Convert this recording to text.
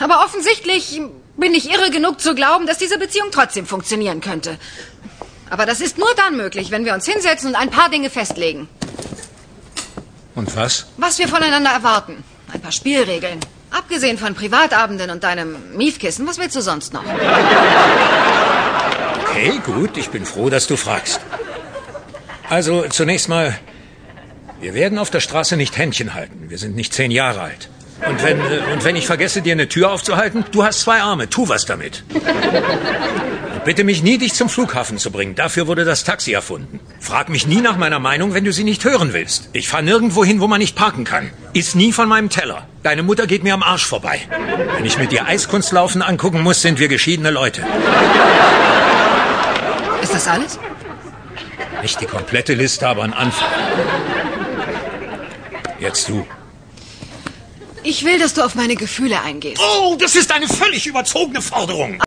Aber offensichtlich bin ich irre genug zu glauben, dass diese Beziehung trotzdem funktionieren könnte. Aber das ist nur dann möglich, wenn wir uns hinsetzen und ein paar Dinge festlegen. Und was? Was wir voneinander erwarten. Ein paar Spielregeln. Abgesehen von Privatabenden und deinem Miefkissen, was willst du sonst noch? Okay, gut, ich bin froh, dass du fragst. Also, zunächst mal, wir werden auf der Straße nicht Händchen halten. Wir sind nicht 10 Jahre alt. Und wenn ich vergesse, dir eine Tür aufzuhalten, du hast 2 Arme, tu was damit. Und bitte mich nie, dich zum Flughafen zu bringen. Dafür wurde das Taxi erfunden. Frag mich nie nach meiner Meinung, wenn du sie nicht hören willst. Ich fahre nirgendwo hin, wo man nicht parken kann. Iss nie von meinem Teller. Deine Mutter geht mir am Arsch vorbei. Wenn ich mit dir Eiskunstlaufen angucken muss, sind wir geschiedene Leute. Ist das alles? Nicht die komplette Liste, aber ein Anfang. Jetzt du. Ich will, dass du auf meine Gefühle eingehst. Oh, das ist eine völlig überzogene Forderung.